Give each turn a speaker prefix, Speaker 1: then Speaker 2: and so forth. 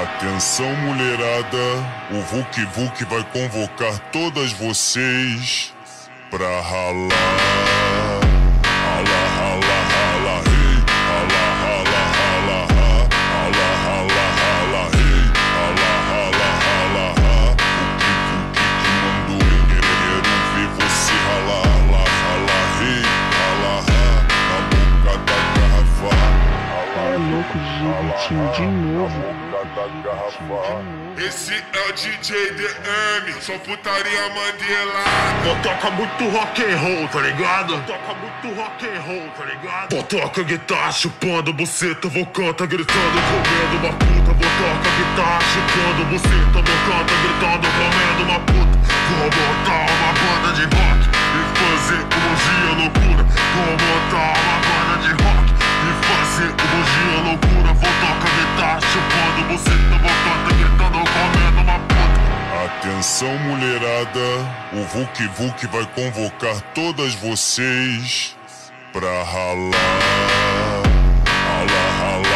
Speaker 1: Atenção, mulherada, o Vuk Vuk vai convocar todas vocês pra ralar. Rala, rala, rala, hey. Rala, rala, rala, ha. Rala, rala, rala, hey. Rala, rala, rala, ha. O que mandou? Quero ver você ralar. Rala, rala, hey. Rala, ha. Na boca da garrafa.
Speaker 2: É louco, Vitinho, de novo.
Speaker 1: Esse é o DJ DM, só putaria mandelada.
Speaker 3: Toca muito rock and roll, tá ligado? Toca muito rock and roll, tá ligado? Toca guitarra chupando buceta, vou canta gritando, comendo uma puta. Vou toca guitarra chupando buceta, vou canta gritando, comendo uma puta. Vou botar uma banda de rock e fazer dia loucura. Vou botar uma banda de rock e fazer dia loucura. Vou tocar guitarra chupando buceta, vou canta gritando, comendo uma puta.
Speaker 1: Atenção, mulherada, o Vuk Vuk vai convocar todas vocês pra ralar. Rala, rala.